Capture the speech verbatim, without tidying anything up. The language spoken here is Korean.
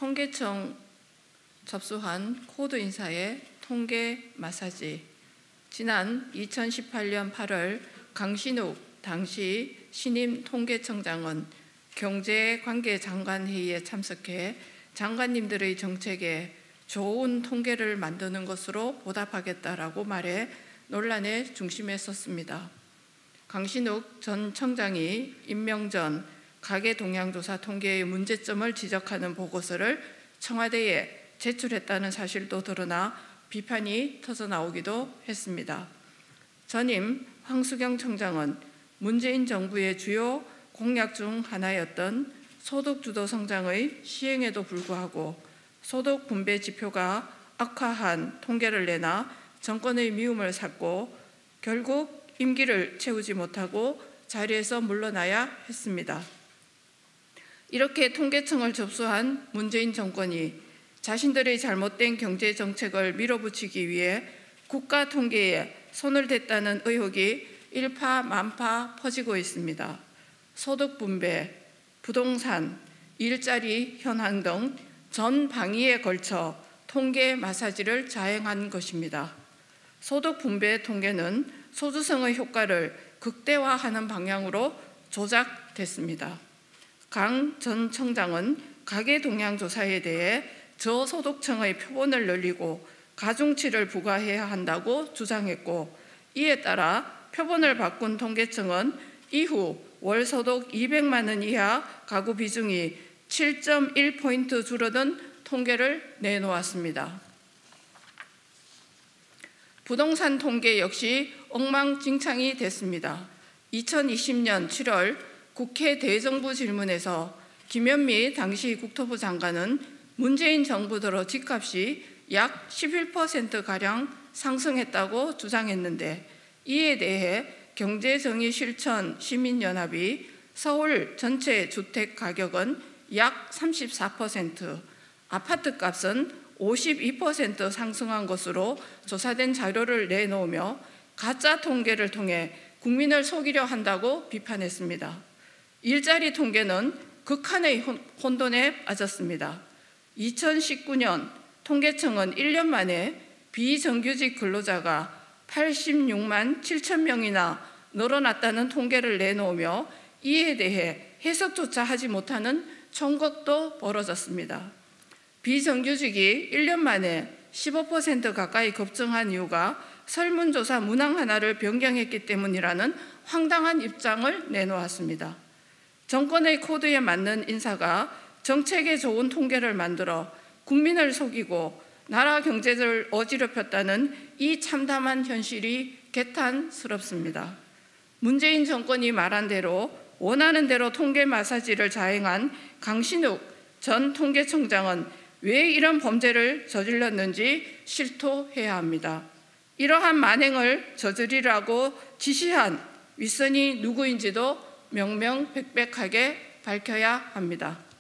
통계청 접수한 코드 인사의 통계 마사지. 지난 이천십팔 년 팔월 강신욱 당시 신임 통계청장은 경제관계장관회의에 참석해 장관님들의 정책에 좋은 통계를 만드는 것으로 보답하겠다라고 말해 논란의 중심에 섰습니다. 강신욱 전 청장이 임명 전 가계 동향조사 통계의 문제점을 지적하는 보고서를 청와대에 제출했다는 사실도 드러나 비판이 터져나오기도 했습니다. 전임 황수경 청장은 문재인 정부의 주요 공약 중 하나였던 소득주도 성장의 시행에도 불구하고 소득 분배 지표가 악화한 통계를 내놔 정권의 미움을 샀고 결국 임기를 채우지 못하고 자리에서 물러나야 했습니다. 이렇게 통계청을 접수한 문재인 정권이 자신들의 잘못된 경제정책을 밀어붙이기 위해 국가 통계에 손을 댔다는 의혹이 일파만파 퍼지고 있습니다. 소득 분배, 부동산, 일자리 현황 등 전 방위에 걸쳐 통계 마사지를 자행한 것입니다. 소득 분배 통계는 소주성의 효과를 극대화하는 방향으로 조작됐습니다. 강 전 청장은 가계 동향 조사에 대해 저소득층의 표본을 늘리고 가중치를 부과해야 한다고 주장했고, 이에 따라 표본을 바꾼 통계청은 이후 월소득 이백만 원 이하 가구 비중이 칠 점 일 포인트 줄어든 통계를 내놓았습니다. 부동산 통계 역시 엉망진창이 됐습니다. 이천이십 년 칠월 국회 대정부 질문에서 김현미 당시 국토부 장관은 문재인 정부 들어 집값이 약 십일 퍼센트가량 상승했다고 주장했는데, 이에 대해 경제정의실천 시민연합이 서울 전체 주택 가격은 약 삼십사 퍼센트, 아파트값은 오십이 퍼센트 상승한 것으로 조사된 자료를 내놓으며 가짜 통계를 통해 국민을 속이려 한다고 비판했습니다. 일자리 통계는 극한의 혼돈에 빠졌습니다. 이천십구 년 통계청은 일 년 만에 비정규직 근로자가 팔십육만 칠천 명이나 늘어났다는 통계를 내놓으며 이에 대해 해석조차 하지 못하는 총각도 벌어졌습니다. 비정규직이 일 년 만에 십오 퍼센트 가까이 급증한 이유가 설문조사 문항 하나를 변경했기 때문이라는 황당한 입장을 내놓았습니다. 정권의 코드에 맞는 인사가 정책에 좋은 통계를 만들어 국민을 속이고 나라 경제를 어지럽혔다는 이 참담한 현실이 개탄스럽습니다. 문재인 정권이 말한 대로 원하는 대로 통계 마사지를 자행한 강신욱 전 통계청장은 왜 이런 범죄를 저질렀는지 실토해야 합니다. 이러한 만행을 저지르라고 지시한 윗선이 누구인지도 명명백백하게 밝혀야 합니다.